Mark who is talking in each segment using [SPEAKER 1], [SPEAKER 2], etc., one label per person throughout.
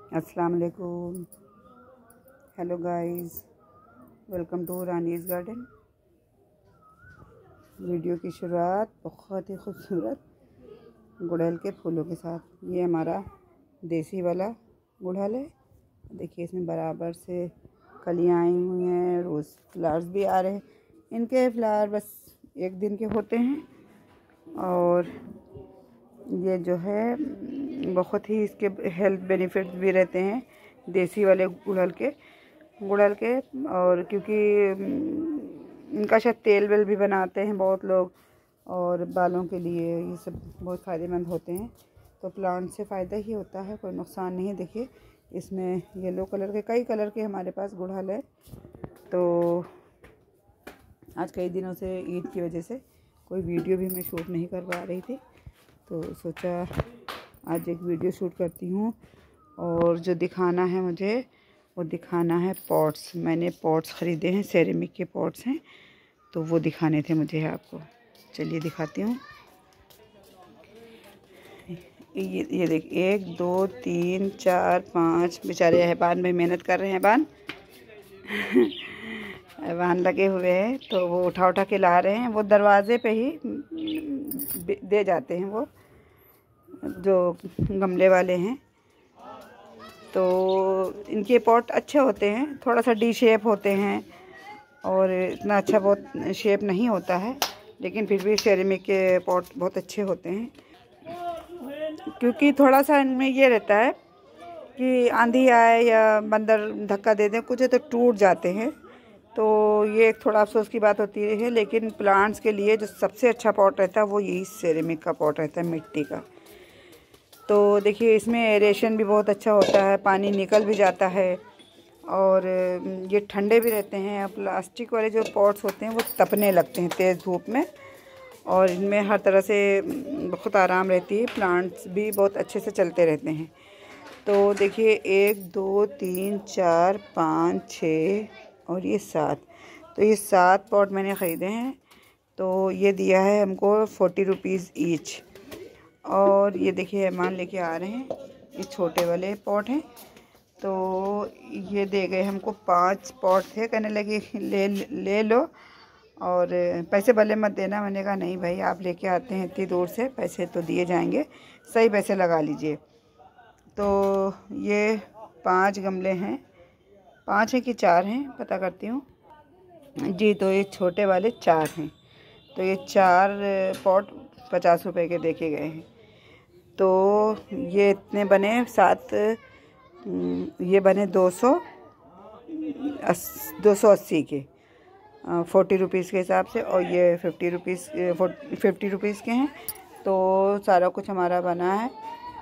[SPEAKER 1] अस्सलाम वालेकुम। Hello guys, welcome to Rani's garden. Video की शुरुआत बहुत ही खूबसूरत गुड़हल के फूलों के साथ। ये हमारा देसी वाला गुड़हल है। देखिए इसमें बराबर से कलियाँ आई हुई हैं, रोज़ फ्लावर्स भी आ रहे हैं। इनके फ्लावर बस एक दिन के होते हैं और ये जो है बहुत ही इसके हेल्थ बेनिफिट्स भी रहते हैं देसी वाले गुड़हल के। और क्योंकि इनका शायद तेल वेल भी बनाते हैं बहुत लोग, और बालों के लिए ये सब बहुत फ़ायदेमंद होते हैं। तो प्लांट से फ़ायदा ही होता है, कोई नुकसान नहीं है। देखिए इसमें येलो कलर के, कई कलर के हमारे पास गुड़हल है। तो आज कई दिनों से ईद की वजह से कोई वीडियो भी मैं शूट नहीं कर पा रही थी, तो सोचा आज एक वीडियो शूट करती हूँ। और जो दिखाना है मुझे वो दिखाना है पॉट्स। मैंने पॉट्स ख़रीदे हैं, सेरेमिक के पॉट्स हैं, तो वो दिखाने थे मुझे आपको। चलिए दिखाती हूँ। ये देख, 1 2 3 4 5 बेचारे अहबान भाई मेहनत कर रहे हैं। अहबान लगे हुए हैं, तो वो उठा के ला रहे हैं। वो दरवाजे पे ही दे जाते हैं, वो जो गमले वाले हैं। तो इनके पॉट अच्छे होते हैं, थोड़ा सा डी शेप होते हैं और इतना अच्छा बहुत शेप नहीं होता है, लेकिन फिर भी सेरेमिक के पॉट बहुत अच्छे होते हैं। क्योंकि थोड़ा सा इनमें ये रहता है कि आंधी आए या बंदर धक्का दे दें कुछ है तो टूट जाते हैं। तो ये एक थोड़ा अफसोस की बात होती है, लेकिन प्लांट्स के लिए जो सबसे अच्छा पॉट रहता है वो यही सेरेमिक का पॉट रहता है, मिट्टी का। तो देखिए इसमें एरेशन भी बहुत अच्छा होता है, पानी निकल भी जाता है और ये ठंडे भी रहते हैं। प्लास्टिक वाले जो पॉट्स होते हैं वो तपने लगते हैं तेज़ धूप में, और इनमें हर तरह से बहुत आराम रहती है। प्लांट्स भी बहुत अच्छे से चलते रहते हैं। तो देखिए 1 2 3 4 5 6 और ये 7, तो ये 7 पॉट मैंने ख़रीदे हैं। तो ये दिया है हमको 40 रुपीज़ ईच। और ये देखिए मेहमान लेके आ रहे हैं, ये छोटे वाले पॉट हैं। तो ये दे गए हमको 5 पॉट थे, कहने लगे ले लो और पैसे भले मत देना। मैंने कहा नहीं भाई, आप लेके आते हैं इतनी दूर से, पैसे तो दिए जाएंगे, सही पैसे लगा लीजिए। तो ये 5 गमले हैं, 5 हैं कि 4 हैं, पता करती हूँ जी। तो ये छोटे वाले 4 हैं, तो ये 4 पॉट 50 रुपए के देखे गए हैं। तो ये इतने बने 7, ये बने 280 के, 40 रुपीज़ के हिसाब से, और ये 50 रुपीज़ के हैं। तो सारा कुछ हमारा बना है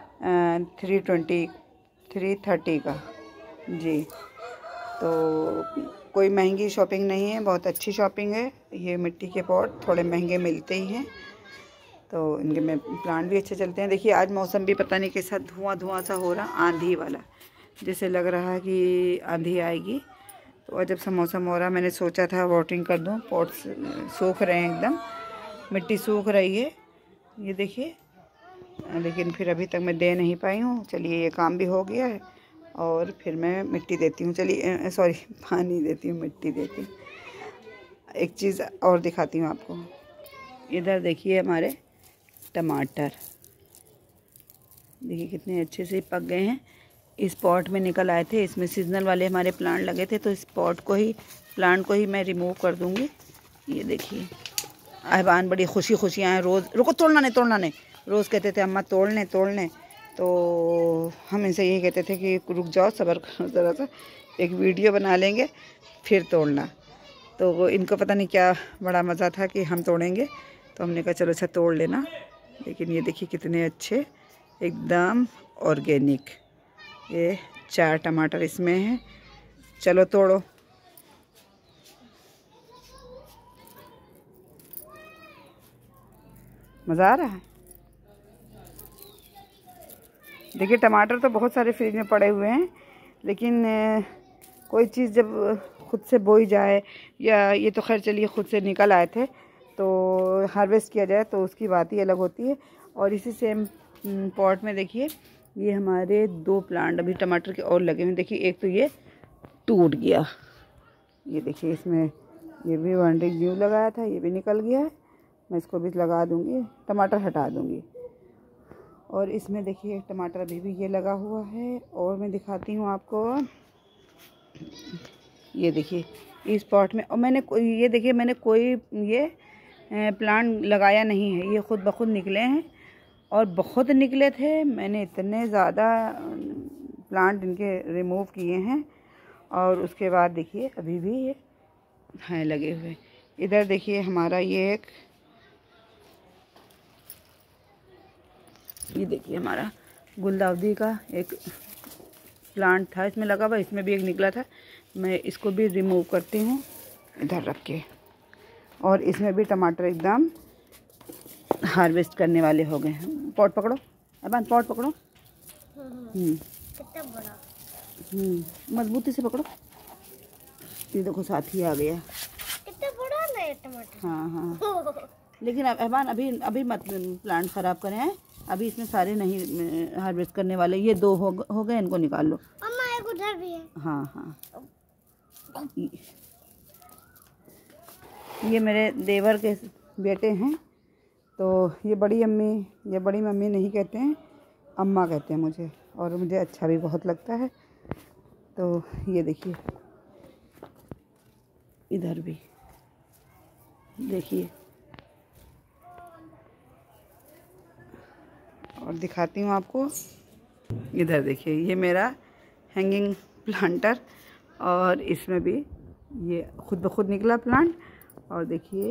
[SPEAKER 1] 330 का जी। तो कोई महंगी शॉपिंग नहीं है, बहुत अच्छी शॉपिंग है। ये मिट्टी के पॉट थोड़े महंगे मिलते ही हैं, तो इनके में प्लांट भी अच्छे चलते हैं। देखिए आज मौसम भी पता नहीं कैसा धुआं सा हो रहा, आंधी वाला, जैसे लग रहा है कि आंधी आएगी। तो अजब सा मौसम हो रहा। मैंने सोचा था वाटरिंग कर दूं, पॉट्स सूख रहे हैं एकदम, मिट्टी सूख रही है ये देखिए, लेकिन फिर अभी तक मैं दे नहीं पाई हूँ। चलिए ये काम भी हो गया है और फिर मैं मिट्टी देती हूँ। चलिए सॉरी, पानी देती हूँ, मिट्टी देती हूँ। एक चीज़ और दिखाती हूँ आपको। इधर देखिए हमारे टमाटर, देखिए कितने अच्छे से पक गए हैं। इस पॉट में निकल आए थे, इसमें सीजनल वाले हमारे प्लांट लगे थे, तो इस प्लांट को ही मैं रिमूव कर दूंगी। ये देखिए अहबान बड़ी खुशी आए, रोज़ रुको, तोड़ना नहीं, रोज़ कहते थे अम्मा तोड़ने। तो हम इनसे यही कहते थे कि रुक जाओ, सब्र करो ज़रा सा, एक वीडियो बना लेंगे फिर तोड़ना। तो इनको पता नहीं क्या बड़ा मज़ा था कि हम तोड़ेंगे, तो हमने कहा चलो अच्छा तोड़ लेना। लेकिन ये देखिए कितने अच्छे, एकदम ऑर्गेनिक। ये 4 टमाटर इसमें हैं, चलो तोड़ो। मज़ा आ रहा है। देखिए टमाटर तो बहुत सारे फ्रिज में पड़े हुए हैं, लेकिन कोई चीज़ जब खुद से बोई जाए, या ये तो खैर चलिए खुद से निकल आए थे, तो हार्वेस्ट किया जाए तो उसकी बात ही अलग होती है। और इसी सेम पॉट में देखिए ये हमारे 2 प्लांट अभी टमाटर के और लगे हुए। देखिए एक तो ये टूट गया, ये देखिए इसमें ये भी वांडिंग न्यू लगाया था, ये भी निकल गया है। मैं इसको भी लगा दूँगी, टमाटर हटा दूँगी। और इसमें देखिए टमाटर अभी भी ये लगा हुआ है। और मैं दिखाती हूँ आपको, ये देखिए इस पॉट में। और मैंने ये देखिए मैंने कोई ये प्लांट लगाया नहीं है, ये खुद ब खुद निकले हैं और बहुत निकले थे। मैंने इतने ज़्यादा प्लांट इनके रिमूव किए हैं और उसके बाद देखिए अभी भी ये हैं लगे हुए। इधर देखिए हमारा ये देखिए हमारा गुलदाउदी का एक प्लांट था, इसमें लगा हुआ, इसमें भी एक निकला था। मैं इसको भी रिमूव करती हूँ इधर रख के। और इसमें भी टमाटर एकदम हार्वेस्ट करने वाले हो गए हैं। पॉट पकड़ो अबान, पॉट पकड़ो।
[SPEAKER 2] कितना बड़ा,
[SPEAKER 1] मजबूती से पकड़ो। ये देखो साथी आ गया।
[SPEAKER 2] कितना बड़ा है टमाटर।
[SPEAKER 1] हाँ हाँ लेकिन अबान अभी मत प्लांट ख़राब करें हैं। अभी इसमें सारे नहीं हार्वेस्ट करने वाले, ये 2 हो गए, इनको निकाल लो।
[SPEAKER 2] अम्मा एक उधर भी है।
[SPEAKER 1] हाँ हाँ ये मेरे देवर के बेटे हैं। तो ये बड़ी मम्मी नहीं कहते हैं, अम्मा कहते हैं मुझे, और मुझे अच्छा भी बहुत लगता है। तो ये देखिए इधर भी देखिए, और दिखाती हूँ आपको। इधर देखिए ये मेरा हैंगिंग प्लांटर, और इसमें भी ये खुद ब खुद निकला प्लांट। और देखिए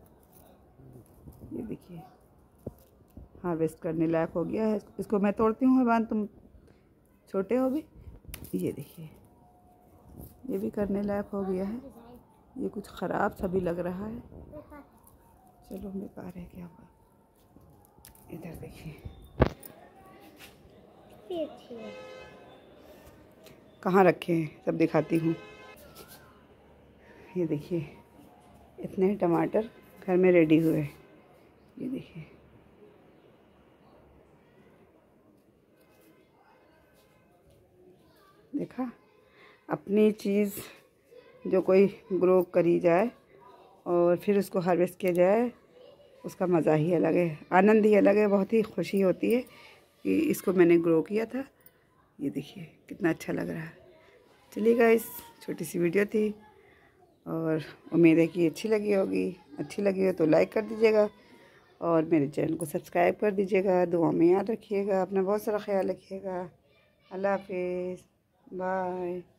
[SPEAKER 1] ये देखिए हार्वेस्ट करने लायक हो गया है। इसको मैं तोड़ती हूँ हबान, तुम छोटे हो भी। ये देखिए ये भी करने लायक हो गया है। ये कुछ ख़राब सा भी लग रहा है, चलो बेकार है, क्या हुआ। इधर देखिए कहाँ रखे हैं, सब दिखाती हूँ। ये देखिए इतने टमाटर घर में रेडी हुए, ये देखिए। देखा, अपनी चीज़ जो कोई ग्रो करी जाए और फिर उसको हार्वेस्ट किया जाए, उसका मज़ा ही अलग है, आनंद ही अलग है। बहुत ही खुशी होती है कि इसको मैंने ग्रो किया था। ये देखिए कितना अच्छा लग रहा है। चलिए गाइस, छोटी सी वीडियो थी और उम्मीद है कि अच्छी लगी होगी। अच्छी लगी हो तो लाइक कर दीजिएगा और मेरे चैनल को सब्सक्राइब कर दीजिएगा। दुआ में याद रखिएगा, अपना बहुत सारा ख्याल रखिएगा। अल्लाह हाफिज़, बाय।